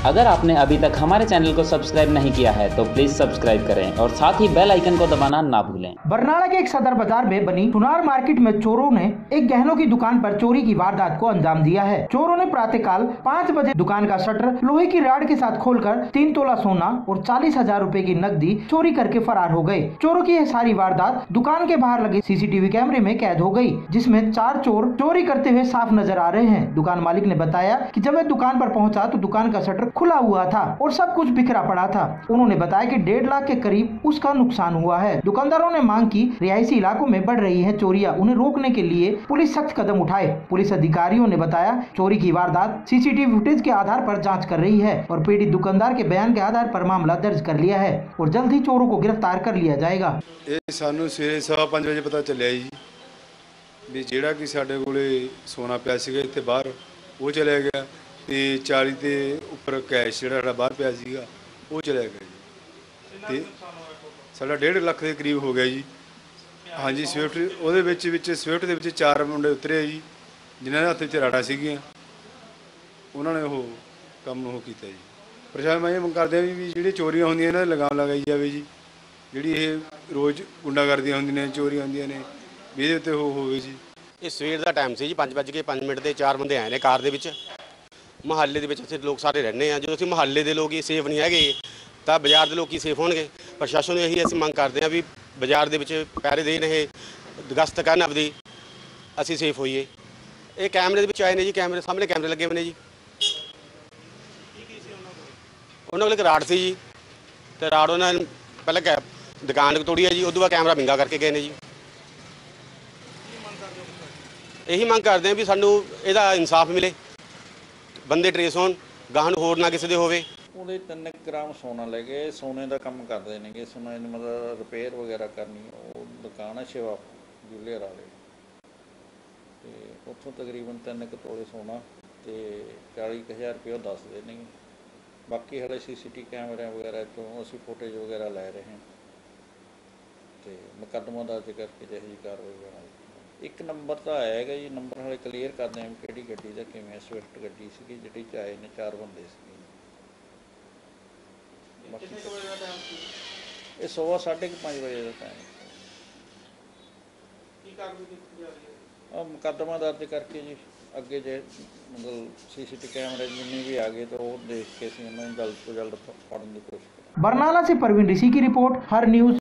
अगर आपने अभी तक हमारे चैनल को सब्सक्राइब नहीं किया है तो प्लीज सब्सक्राइब करें और साथ ही बेल आइकन को दबाना ना भूलें। बरनाला के एक सदर बाजार में बनी सुनार मार्केट में चोरों ने एक गहनों की दुकान पर चोरी की वारदात को अंजाम दिया है। चोरों ने प्रातःकाल 5 बजे दुकान का शटर लोहे की राड के साथ खोलकर 3 तोला सोना और 40,000 रुपए की नकदी चोरी करके फरार हो गए। चोरों की यह सारी वारदात दुकान के बाहर लगे सीसीटीवी कैमरे में कैद हो गई, जिसमें 4 चोर चोरी करते हुए साफ नजर आ रहे हैं। दुकान मालिक ने बताया कि जब वह दुकान पर पहुंचा तो दुकान का शटर खुला हुआ था और सब कुछ बिखरा पड़ा था। उन्होंने बताया कि 1.5 लाख के करीब उसका नुकसान हुआ है। दुकानदारों ने मांग की रिहायशी इलाकों में बढ़ रही है चोरियां, उन्हें रोकने के लिए पुलिस सख्त कदम उठाए। पुलिस अधिकारियों ने बताया चोरी की वारदात सीसीटीवी फुटेज के आधार पर जांच कर रही है और पीड़ित दुकानदार के बयान के आधार पर मामला दर्ज कर लिया है और जल्द ही चोरों को गिरफ्तार कर लिया जाएगा। सानू सवेरे 5:15 बजे पता चलिया जी भी ਜਿਹੜਾ कि ਸਾਡੇ ਕੋਲੇ सोना ਪਿਆ ਸੀਗਾ ਇੱਥੇ ਬਾਹਰ ਉਹ ਚਲਿਆ ਗਿਆ ਤੇ 40 ਤੇ ਉੱਪਰ ਕੈਸ਼ ਜਿਹੜਾ ਸਾਡਾ ਬਾਹਰ ਪਿਆ ਸੀਗਾ ਉਹ ਚਲਿਆ ਗਿਆ ਜੀ ਤੇ ਸਾਡਾ 1.5 ਲੱਖ ਦੇ ਕਰੀਬ ਹੋ ਗਿਆ ਜੀ। ਹਾਂਜੀ ਸਵਿਫਟ ਉਹਦੇ ਵਿੱਚ ਸਵਿਫਟ ਦੇ ਵਿੱਚ 4 ਮੁੰਡੇ ਉਤਰੇ ਜੀ ਜਿਨ੍ਹਾਂ ਦੇ ਹੱਥ ਵਿੱਚ ਰਾੜਾ ਸੀਗੀਆਂ, ਉਹਨਾਂ ਨੇ ਉਹ ਕੰਮ ਉਹ ਕੀਤਾ ਜੀ। ਪ੍ਰਸ਼ਾਸਨ ਮੈਂ ਇਹ ਮੰਗ ਕਰਦੇ ਆ ਵੀ ਜਿਹੜੀ ਚੋਰੀਆਂ ਹੁੰਦੀਆਂ ਇਹਨਾਂ 'ਤੇ ਲਗਾਮ ਲਗਾਈ ਜਾਵੇ ਜੀ। ਜਿਹੜੀ ਇਹ ਰੋਜ਼ ਗੁੰਡਾਗਰਦੀਆਂ ਹੁੰਦੀਆਂ ਨੇ, ਚੋਰੀਆਂ ਹੁੰਦੀਆਂ ਨੇ, ਵੀ ਇਹਦੇ ਉੱਤੇ ਉਹ ਹੋਵੇ ਜੀ। ਇਹ ਸਵੇਰ ਦਾ ਟਾਈਮ ਸੀ ਜੀ, 5:05 ਦੇ 4 ਬੰਦੇ ਆਏ ਨੇ ਕਾਰ ਦੇ ਵਿੱਚ। ਮੁਹੱਲੇ ਦੇ ਵਿੱਚ ਅਸੀਂ ਲੋਕ ਸਾਰੇ ਰਹਿੰਦੇ ਆ, ਜਦੋਂ ਅਸੀਂ ਮੁਹੱਲੇ ਦੇ ਲੋਕ ਹੀ ਸੇਫ ਨਹੀਂ ਹੈਗੇ ਤਾਂ ਬਾਜ਼ਾਰ ਦੇ ਲੋਕ ਹੀ ਸੇਫ ਹੋਣਗੇ। ਪ੍ਰਸ਼ਾਸਨ ਨੂੰ ਇਹੀ ਅਸੀਂ ਮੰਗ ਕਰਦੇ ਆ ਵੀ ਬਾਜ਼ਾਰ ਦੇ ਵਿੱਚ ਪਹਿਰੇ ਦੇਣ, ਇਹ ਗਸ਼ਤ ਕਰਨ ਆਪਦੀ, ਅਸੀਂ ਸੇਫ ਹੋਈਏ। ਇਹ ਕੈਮਰੇ ਦੇ ਵਿੱਚ ਆਏ ਨੇ ਜੀ, ਕੈਮਰੇ ਸਾਹਮਣੇ ਕੈਮਰੇ ਲੱਗੇ ਹੋਏ ਨੇ ਜੀ। ਉਹਨਾਂ ਕੋਲ ਇੱਕ ਰਾੜ ਸੀ ਜੀ ਤੇ ਰਾੜ ਉਹਨਾਂ ਨੇ ਪਹਿਲਾਂ ਦੁਕਾਨ ਤੋੜੀ ਹੈ ਜੀ, ਉਦੋਂ ਬਾਅਦ ਕੈਮਰਾ ਵਿੰਗਾ ਕਰਕੇ ਗਏ ਨੇ ਜੀ। ਇਹੀ ਮੰਗ ਕਰਦੇ ਆ ਵੀ ਸਾਨੂੰ ਇਹਦਾ ਇਨਸਾਫ ਮਿਲੇ, ਬੰਦੇ ਟਰੇਸ ਹੋਣ, ਗਾਹਾਂ ਨੂੰ ਹੋਰ ਨਾ ਕਿਸੇ ਦੇ ਹੋਵੇ। ਉਹਦੇ 3 ਗ੍ਰਾਮ ਸੋਨਾ ਲੈ ਗਏ। ਸੋਨੇ ਦਾ ਕੰਮ ਕਰਦੇ ਨੇਗੇ, ਸੋਨੇ ਦੀ ਮਤਲਬ ਰਿਪੇਅਰ ਵਗੈਰਾ ਕਰਨੀ। ਉਹ ਦੁਕਾਨ ਹੈ ਸ਼ਿਵਾ ਜੁਲਰ ਵਾਲੇ ਤੇ ਉੱਥੋਂ ਤਕਰੀਬਨ 3 ਤੋਲੇ ਸੋਨਾ ਤੇ 40,000 ਰੁਪਏ ਉਹ ਦੱਸਦੇ ਨੇ। ਬਾਕੀ ਹਲੇ ਸੀਸੀਟੀ ਕੈਮਰਿਆਂ ਵਗੈਰਾ ਤੋਂ ਅਸੀਂ ਫੁਟੇਜ ਵਗੈਰਾ ਲੈ ਰਹੇ ਹਾਂ ਤੇ ਮੁਕੱਦਮਾ ਦਰਜ ਕਰਕੇ ਜਿਹੋ ਜਿਹੀ ਕਾਰਵਾਈ ਬਣਾਈ। 1 ਨੰਬਰ ਤਾਂ ਆਏਗਾ ਜੀ, ਨੰਬਰ ਹਾਲੇ ਕਲੀਅਰ ਕਰਦੇ ਹਾਂ ਕਿਹੜੀ ਗੱਡੀ ਦਾ ਕਿਵੇਂ। ਸਵਿਫਟ ਗੱਡੀ ਸੀਗੀ ਜਿਹੜੀ 'ਚ ਆਏ ਨੇ, 4 ਬੰਦੇ ਸੀਗੇ। ਇਹ 5:30 ਵਜੇ ਦਾ ਟਾਈਮ। ਮੁਕੱਦਮਾ ਦਰਜ ਕਰਕੇ ਜੀ ਅੱਗੇ ਜੇ ਮਤਲਬ सीसीटीवी कैमरे जिन्ने भी आ गए तो वो देख के ਅਸੀਂ ਉਹਨਾਂ ਨੂੰ ਜਲਦ ਤੋਂ ਜਲਦ ਫੜਨ ਦੀ ਕੋਸ਼ਿਸ਼ ਕਰਾਂਗੇ। बरनाला से परवीन ऋषि की रिपोर्ट, हर न्यूज।